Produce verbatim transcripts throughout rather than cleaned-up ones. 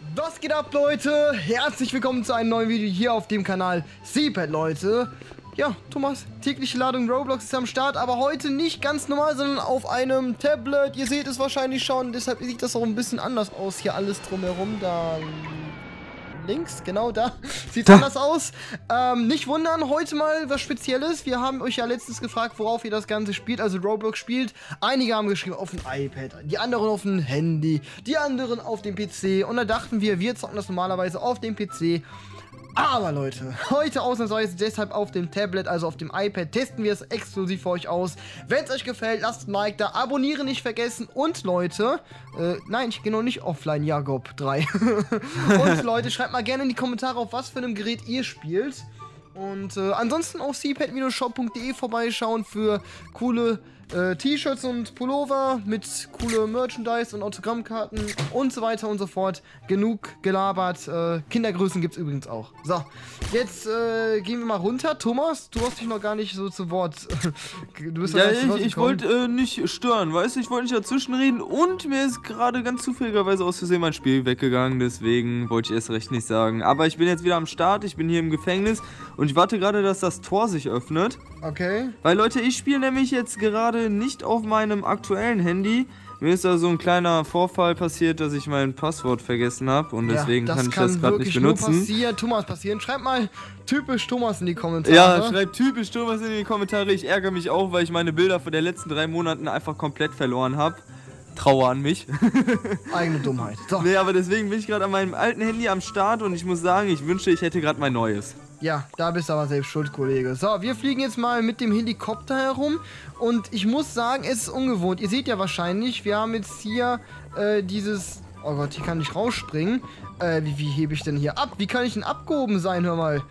Was geht ab, Leute? Herzlich willkommen zu einem neuen Video hier auf dem Kanal Seepad, Leute. Ja, Thomas, tägliche Ladung Roblox ist am Start, aber heute nicht ganz normal, sondern auf einem Tablet. Ihr seht es wahrscheinlich schon, deshalb sieht das auch ein bisschen anders aus, hier alles drumherum. Da links, genau da, sieht da anders aus. Ähm, nicht wundern, heute mal was Spezielles. Wir haben euch ja letztens gefragt, worauf ihr das Ganze spielt, also Roblox spielt. Einige haben geschrieben auf dem iPad, die anderen auf dem Handy, die anderen auf dem P C. Und da dachten wir, wir zocken das normalerweise auf dem P C. Aber Leute, heute ausnahmsweise deshalb auf dem Tablet, also auf dem iPad, testen wir es exklusiv für euch aus. Wenn es euch gefällt, lasst ein Like da, abonnieren nicht vergessen und Leute, äh, nein, ich gehe noch nicht offline, Jakob drei. Und Leute, schreibt mal gerne in die Kommentare, auf was für einem Gerät ihr spielt. Und äh, ansonsten auf seepad shop punkt de vorbeischauen für coole äh, T-Shirts und Pullover mit coole Merchandise und Autogrammkarten und so weiter und so fort. Genug gelabert. Äh, Kindergrößen gibt es übrigens auch. So, jetzt äh, gehen wir mal runter. Thomas, du hast dich noch gar nicht so zu Wort. Du bist ja, ich, ich wollte äh, nicht stören, weißt du? Ich wollte nicht dazwischen reden und mir ist gerade ganz zufälligerweise aus Versehen mein Spiel weggegangen. Deswegen wollte ich erst recht nicht sagen. Aber ich bin jetzt wieder am Start. Ich bin hier im Gefängnis und ich warte gerade, dass das Tor sich öffnet. Okay. Weil, Leute, ich spiele nämlich jetzt gerade nicht auf meinem aktuellen Handy. Mir ist da so ein kleiner Vorfall passiert, dass ich mein Passwort vergessen habe und deswegen ja, kann ich das gerade nicht benutzen. Nur passieren, Thomas passieren. Schreibt mal typisch Thomas in die Kommentare. Ja, schreibt typisch Thomas in die Kommentare. Ich ärgere mich auch, weil ich meine Bilder von den letzten drei Monaten einfach komplett verloren habe. Trauer an mich. Eigene Dummheit. So. Nee, aber deswegen bin ich gerade an meinem alten Handy am Start und ich muss sagen, ich wünschte, ich hätte gerade mein neues. Ja, da bist du aber selbst schuld, Kollege. So, wir fliegen jetzt mal mit dem Helikopter herum und ich muss sagen, es ist ungewohnt. Ihr seht ja wahrscheinlich, wir haben jetzt hier äh, dieses... Oh Gott, hier kann ich rausspringen. Äh, wie, wie hebe ich denn hier ab? Wie kann ich denn abgehoben sein, hör mal?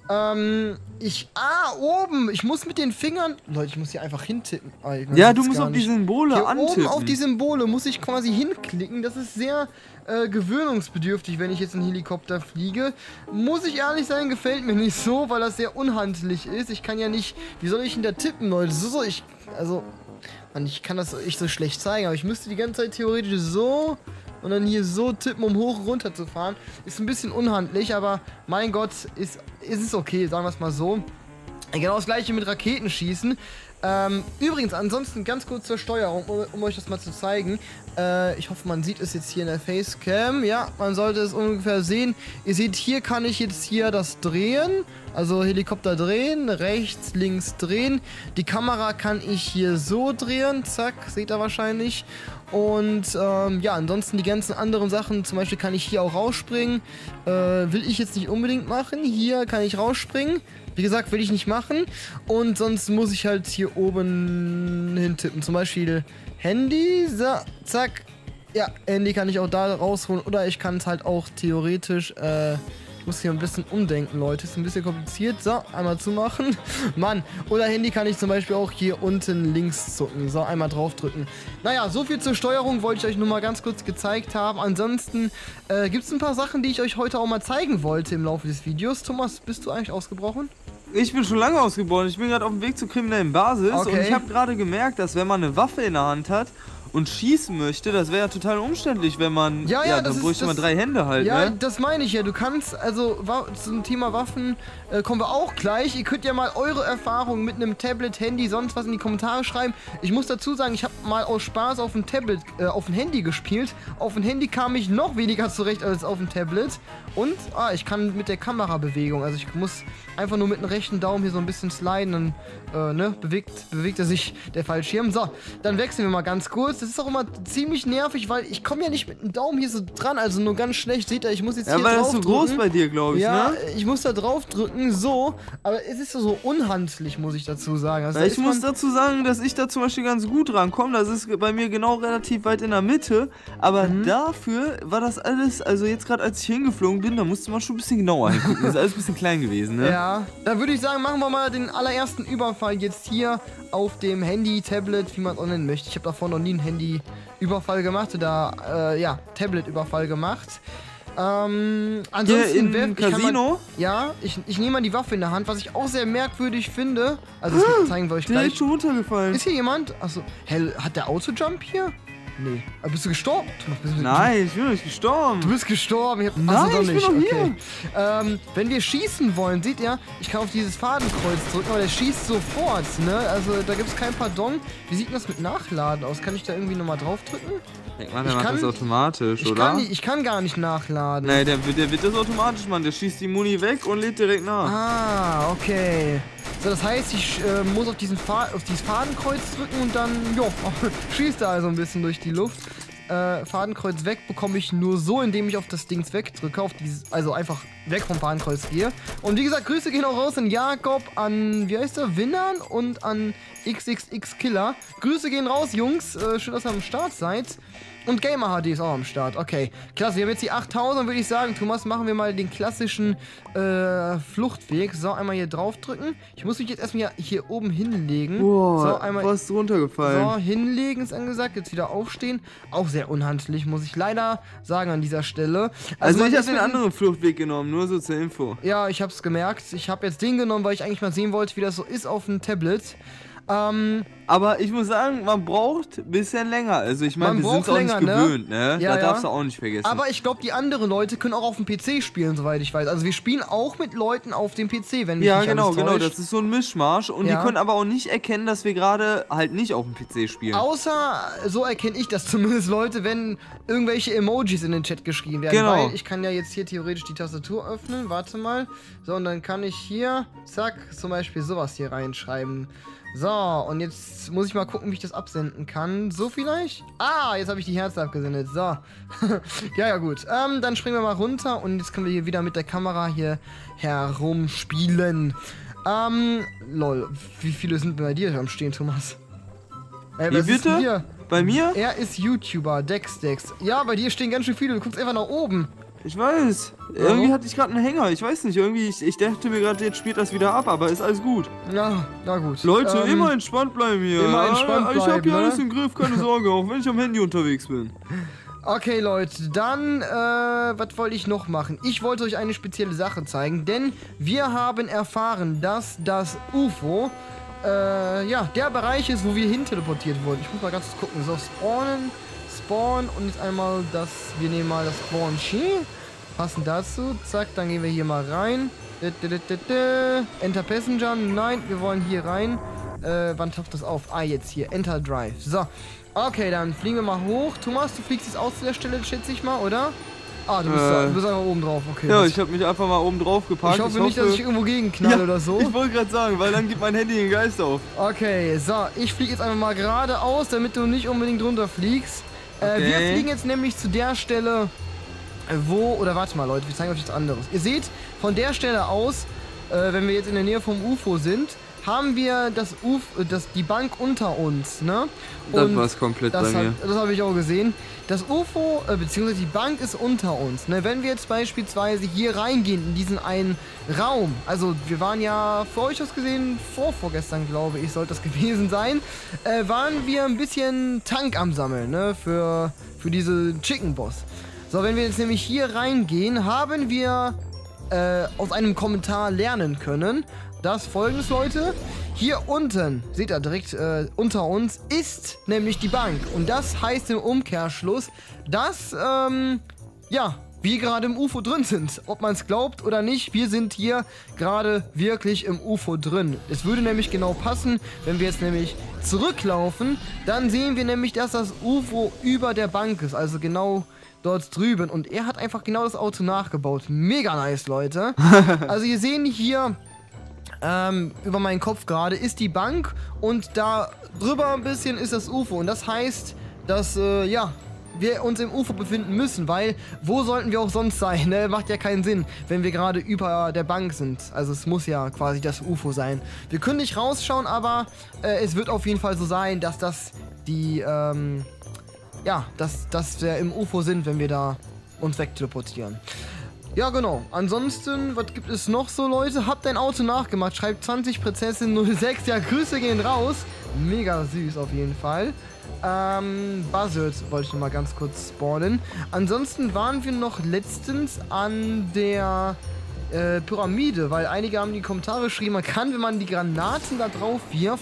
Ähm, ich... Ah, oben! Ich muss mit den Fingern... Leute, ich muss hier einfach hintippen. Oh, ja, du musst auf die Symbole hier antippen. Oben auf die Symbole muss ich quasi hinklicken. Das ist sehr äh, gewöhnungsbedürftig, wenn ich jetzt einen Helikopter fliege. Muss ich ehrlich sein, gefällt mir nicht so, weil das sehr unhandlich ist. Ich kann ja nicht... Wie soll ich denn da tippen, Leute? So soll ich... Also... Mann, ich kann das echt so schlecht zeigen, aber ich müsste die ganze Zeit theoretisch so... Und dann hier so tippen, um hoch und runter zu fahren. Ist ein bisschen unhandlich, aber mein Gott, ist, ist es okay, sagen wir es mal so. Genau das gleiche mit Raketenschießen. Ähm, übrigens, ansonsten ganz kurz zur Steuerung, um, um euch das mal zu zeigen. Äh, ich hoffe, man sieht es jetzt hier in der Facecam. Ja, man sollte es ungefähr sehen. Ihr seht, hier kann ich jetzt hier das drehen. Also Helikopter drehen, rechts, links drehen. Die Kamera kann ich hier so drehen. Zack, seht ihr wahrscheinlich. Und ähm, ja, ansonsten die ganzen anderen Sachen, zum Beispiel kann ich hier auch rausspringen. Äh, will ich jetzt nicht unbedingt machen. Hier kann ich rausspringen. Wie gesagt, will ich nicht machen. Und sonst muss ich halt hier oben hintippen. Zum Beispiel Handy. So, zack. Ja, Handy kann ich auch da rausholen. Oder ich kann es halt auch theoretisch... Äh, ich muss hier ein bisschen umdenken, Leute. Ist ein bisschen kompliziert. So, einmal zumachen. Mann. Oder Handy kann ich zum Beispiel auch hier unten links zucken. So, einmal draufdrücken. Naja, so viel zur Steuerung wollte ich euch nur mal ganz kurz gezeigt haben. Ansonsten äh, gibt es ein paar Sachen, die ich euch heute auch mal zeigen wollte im Laufe des Videos. Thomas, bist du eigentlich ausgebrochen? Ich bin schon lange ausgebrochen. Ich bin gerade auf dem Weg zur kriminellen Basis. Okay. Und ich habe gerade gemerkt, dass wenn man eine Waffe in der Hand hat und schießen möchte, das wäre ja total umständlich, wenn man... Ja, ja, ja dann bräuchte man drei Hände halt, ja, ne? das meine ich ja. Du kannst, also zum Thema Waffen äh, kommen wir auch gleich. Ihr könnt ja mal eure Erfahrungen mit einem Tablet, Handy, sonst was in die Kommentare schreiben. Ich muss dazu sagen, ich habe mal aus Spaß auf dem Tablet, äh, auf dem Handy gespielt. Auf dem Handy kam ich noch weniger zurecht als auf dem Tablet. Und, ah, ich kann mit der Kamerabewegung, also ich muss einfach nur mit dem rechten Daumen hier so ein bisschen sliden, dann, äh, ne, bewegt, bewegt er sich der Fallschirm. So, dann wechseln wir mal ganz kurz. Das ist auch immer ziemlich nervig, weil ich komme ja nicht mit dem Daumen hier so dran, also nur ganz schlecht. Seht ihr, ich muss jetzt ja, hier drauf drücken. Ja, weil das so groß bei dir, glaube ich, ja, ne? Ich muss da drauf drücken, so. Aber es ist so, so unhandlich, muss ich dazu sagen. Also ja, ich muss dazu sagen, dass ich da zum Beispiel ganz gut rankomme. Das ist bei mir genau relativ weit in der Mitte. Aber mhm. dafür war das alles, also jetzt gerade als ich hingeflogen bin, da musste man schon ein bisschen genauer hingucken. Das ist alles ein bisschen klein gewesen, ne? Ja, dann würde ich sagen, machen wir mal den allerersten Überfall jetzt hier auf dem Handy, Tablet, wie man es auch nennen möchte. Ich habe davor noch nie einen Handy-Überfall gemacht oder, äh, ja, Tablet-Überfall gemacht. Ähm, ansonsten im Casino? Man, ja, ich, ich nehme mal die Waffe in der Hand, was ich auch sehr merkwürdig finde. Also das zeigen wir euch der gleich. ist schon runtergefallen. Ist hier jemand? Achso, hell, hat der Auto-Jump hier? Nee. Aber bist du gestorben? Thomas, bist du, Nein, ich bin noch nicht gestorben. Du bist gestorben. Ich hab, Nein, also doch ich bin nicht. noch hier. Okay. Ähm, wenn wir schießen wollen, seht ihr, ich kann auf dieses Fadenkreuz drücken, aber der schießt sofort, ne? Also da gibt es kein Pardon. Wie sieht denn das mit Nachladen aus? Kann ich da irgendwie nochmal draufdrücken? Ich meine, der Ich macht kann- das automatisch, Ich oder? kann, nicht, ich kann gar nicht nachladen. Nein, der, wird- der wird das automatisch machen. Der schießt die Muni weg und lädt direkt nach. Ah, okay. So, das heißt, ich äh, muss auf, diesen Fa auf dieses Fadenkreuz drücken und dann, jo, schießt er also ein bisschen durch die Luft. Äh, Fadenkreuz weg bekomme ich nur so, indem ich auf das Dings wegdrücke, auf dieses, also einfach weg vom Fadenkreuz gehe. Und wie gesagt, Grüße gehen auch raus an Jakob, an, wie heißt der, Winnern und an X X X Killer. Grüße gehen raus, Jungs. Äh, schön, dass ihr am Start seid. Und Gamer H D ist auch am Start. Okay, klasse. Wir haben jetzt die achttausend, würde ich sagen. Thomas, machen wir mal den klassischen äh, Fluchtweg. So, einmal hier drauf drücken. Ich muss mich jetzt erstmal hier oben hinlegen. Boah, so, einmal was ist runtergefallen? so, hinlegen ist angesagt. Jetzt wieder aufstehen. Auch sehr unhandlich, muss ich leider sagen an dieser Stelle. Also, man ich habe ist den mit- anderen Fluchtweg genommen, nur so zur Info. Ja, ich hab's gemerkt. Ich habe jetzt den genommen, weil ich eigentlich mal sehen wollte, wie das so ist auf dem Tablet. Ähm, Aber ich muss sagen, man braucht ein bisschen länger. Also ich meine, Man wir sind braucht auch nicht länger, ne? gewöhnt, ne? Ja, Da darfst ja. du auch nicht vergessen. aber ich glaube, die anderen Leute können auch auf dem P C spielen, soweit ich weiß. Also wir spielen auch mit Leuten auf dem P C, wenn mich ja, nicht genau, alles genau. täuscht. Das ist so ein Mischmasch. Und Ja. die können aber auch nicht erkennen, dass wir gerade halt nicht auf dem P C spielen. Außer, so erkenne ich das zumindest, Leute, wenn irgendwelche Emojis in den Chat geschrieben werden. Genau. Weil ich kann ja jetzt hier theoretisch die Tastatur öffnen. Warte mal. So, und dann kann ich hier, zack, zum Beispiel sowas hier reinschreiben. So, und jetzt muss ich mal gucken, wie ich das absenden kann. So vielleicht? Ah, jetzt habe ich die Herzen abgesendet. So. ja, ja, gut. Ähm, dann springen wir mal runter und jetzt können wir hier wieder mit der Kamera hier herumspielen. Ähm, lol. Wie viele sind bei dir am Stehen, Thomas? Ey, Wie was ist denn bitte? hier? Bei mir? Er ist YouTuber, Dex Dex. Ja, bei dir stehen ganz schön viele. Du guckst einfach nach oben. Ich weiß. Irgendwie hatte ich gerade einen Hänger. Ich weiß nicht. Irgendwie, ich, ich dachte mir gerade, jetzt spielt das wieder ab, aber ist alles gut. Na, na gut. Leute, Ähm, immer entspannt bleiben hier. immer entspannt Ich habe bleiben, hier ne? alles im Griff, keine Sorge, auch wenn ich am Handy unterwegs bin. Okay, Leute, dann, äh, was wollte ich noch machen? Ich wollte euch eine spezielle Sache zeigen, denn wir haben erfahren, dass das U F O, äh, ja, der Bereich ist, wo wir hin teleportiert wurden. Ich muss mal ganz kurz gucken. So, spawnen, spawn und jetzt einmal das, wir nehmen mal das Spawn-Ski. Passend dazu, zack, dann gehen wir hier mal rein. Enter Passenger, nein, wir wollen hier rein. Äh, wann taucht das auf? Ah, jetzt hier, Enter Drive. So, okay, dann fliegen wir mal hoch. Thomas, du fliegst jetzt aus der Stelle, schätze ich mal, oder? Ah, du bist, Äh. da, du bist einfach oben drauf, okay. Ja, das- ich habe mich einfach mal oben drauf geparkt. ich hoffe nicht, dass ich irgendwo gegenknall Ja, oder so. Ich wollte gerade sagen, weil dann gibt mein Handy den Geist auf. Okay, so, ich fliege jetzt einfach mal geradeaus, damit du nicht unbedingt runterfliegst. Äh, wir Okay. fliegen jetzt nämlich zu der Stelle, äh, wo, oder warte mal Leute, wir zeigen euch jetzt anderes. Ihr seht, von der Stelle aus, äh, wenn wir jetzt in der Nähe vom U F O sind, haben wir das U F O, das, die Bank unter uns, ne? Das war's komplett das bei mir. Hab, das habe ich auch gesehen. Das U F O, äh, beziehungsweise die Bank ist unter uns. Ne? Wenn wir jetzt beispielsweise hier reingehen, in diesen einen Raum, also wir waren ja, für euch aus gesehen, vor, vorgestern glaube ich, sollte das gewesen sein, äh, waren wir ein bisschen Tank am Sammeln, ne? Für, für diese Chicken Boss. So, wenn wir jetzt nämlich hier reingehen, haben wir äh, aus einem Kommentar lernen können, dass folgendes, Leute, hier unten, seht ihr direkt äh, unter uns, ist nämlich die Bank. Und das heißt im Umkehrschluss, dass, ähm, ja, wir gerade im U F O drin sind. Ob man es glaubt oder nicht, wir sind hier gerade wirklich im U F O drin. Es würde nämlich genau passen, wenn wir jetzt nämlich zurücklaufen, dann sehen wir nämlich, dass das U F O über der Bank ist, also genau dort drüben. Und er hat einfach genau das Auto nachgebaut. Mega nice, Leute. Also ihr seht hier ähm, über meinen Kopf gerade ist die Bank und da drüber ein bisschen ist das U F O. Und das heißt, dass, äh, ja, wir uns im U F O befinden müssen, weil wo sollten wir auch sonst sein, ne? Macht ja keinen Sinn, wenn wir gerade über der Bank sind. Also es muss ja quasi das U F O sein. Wir können nicht rausschauen, aber äh, es wird auf jeden Fall so sein, dass das die, ähm, ja, dass, dass wir im U F O sind, wenn wir da uns wegteleportieren. Ja, genau. Ansonsten, was gibt es noch so, Leute? Habt dein Auto nachgemacht. Schreibt zwanzig Prinzessin null sechs. Ja, Grüße gehen raus. Mega süß auf jeden Fall. Ähm, Buzzard wollte ich noch mal ganz kurz spawnen. Ansonsten waren wir noch letztens an der äh, Pyramide, weil einige haben die Kommentare geschrieben, man kann, wenn man die Granaten da drauf wirft,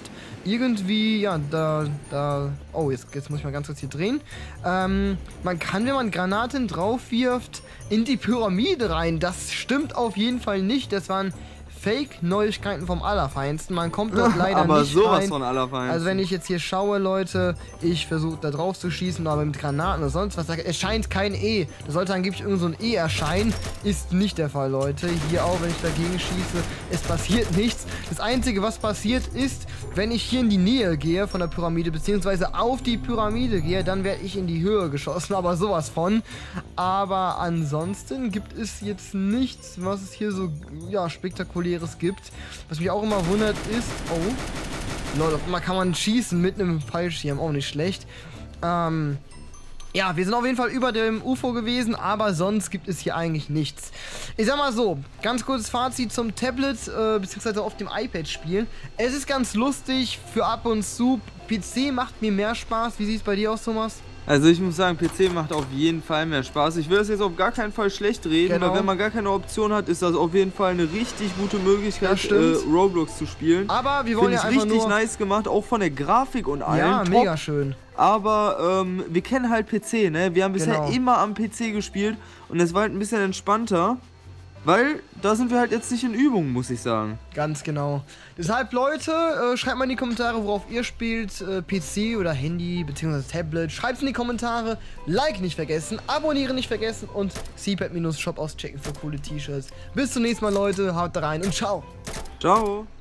irgendwie, ja, da, da, oh, jetzt, jetzt muss ich mal ganz kurz hier drehen. Ähm, man kann, wenn man Granaten drauf wirft, in die Pyramide rein. Das stimmt auf jeden Fall nicht. Das waren Fake-Neuigkeiten vom Allerfeinsten. Man kommt dort leider aber nicht sowas rein. von Allerfeinsten. Also wenn ich jetzt hier schaue, Leute, ich versuche da drauf zu schießen, aber mit Granaten oder sonst was, es scheint kein E. Da sollte angeblich irgend so ein E erscheinen. Ist nicht der Fall, Leute. Hier auch, wenn ich dagegen schieße, es passiert nichts. Das Einzige, was passiert ist, wenn ich hier in die Nähe gehe von der Pyramide, beziehungsweise auf die Pyramide gehe, dann werde ich in die Höhe geschossen, aber sowas von. Aber ansonsten gibt es jetzt nichts, was es hier so, ja, spektakulär gibt. Was mich auch immer wundert ist, oh, Leute, auf einmal kann man schießen mit einem Fallschirm, auch nicht schlecht. Ähm, ja, wir sind auf jeden Fall über dem U F O gewesen, aber sonst gibt es hier eigentlich nichts. Ich sag mal so, ganz kurzes Fazit zum Tablet, äh, beziehungsweise auf dem iPad spielen. Es ist ganz lustig für ab und zu. P C macht mir mehr Spaß. Wie sieht es bei dir aus, Thomas? Also ich muss sagen, P C macht auf jeden Fall mehr Spaß. Ich will das jetzt auf gar keinen Fall schlecht reden, Genau. weil wenn man gar keine Option hat, ist das auf jeden Fall eine richtig gute Möglichkeit, äh, Roblox zu spielen. Aber wir wollen Find ja ich einfach richtig nur... nice gemacht, auch von der Grafik und allem. Ja, top. mega schön. Aber ähm, wir kennen halt P C, ne? Wir haben bisher Genau. immer am P C gespielt und es war halt ein bisschen entspannter. Weil da sind wir halt jetzt nicht in Übung, muss ich sagen. Ganz genau. Deshalb, Leute, äh, schreibt mal in die Kommentare, worauf ihr spielt. Äh, P C oder Handy bzw. Tablet. Schreibt es in die Kommentare. Like nicht vergessen, abonnieren nicht vergessen und Seapad-Shop auschecken für coole T-Shirts. Bis zum nächsten Mal, Leute. Haut rein und ciao. Ciao.